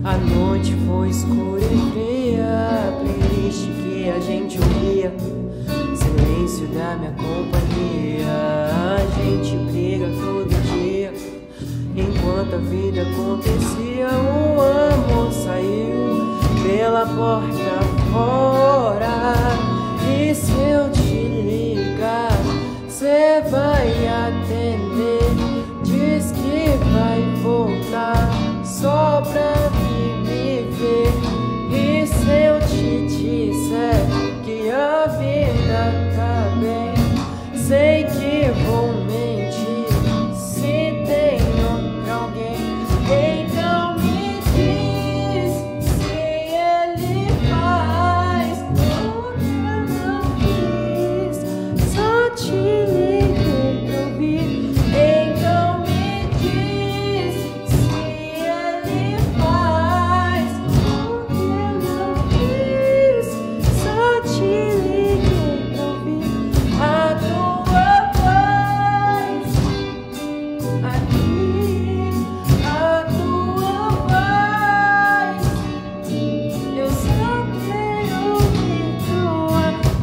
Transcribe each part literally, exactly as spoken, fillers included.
A noite foi escura e fria, playlist que a gente ouvia, silêncio da minha companhia. A gente briga todo dia, enquanto a vida acontecia. O amor saiu pela porta fora. E se eu te ligar, cê vai atender? Diz que vai voltar só pra vir me ver. E se eu te disser que a vida tá bem, sei que vou mentir se tem outro alguém. Então me diz se ele faz o que eu não fiz. Só te liguei pra ouvir. Então me diz se ele faz o que eu não fiz. Só te liguei pra ouvir a tua voz aqui, a tua voz. Eu só quero ouvir tua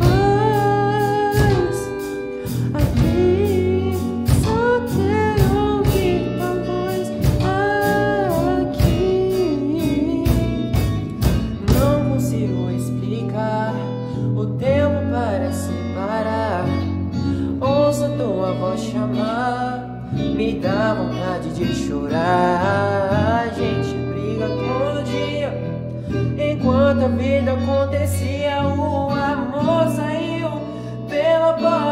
voz aqui. Só quero ouvir tua voz aqui. Não consigo explicar, o tempo parece parar. Ouço tua voz chamar, me dá vontade de chorar. A gente briga todo dia, enquanto a vida acontecia. O amor saiu pela porta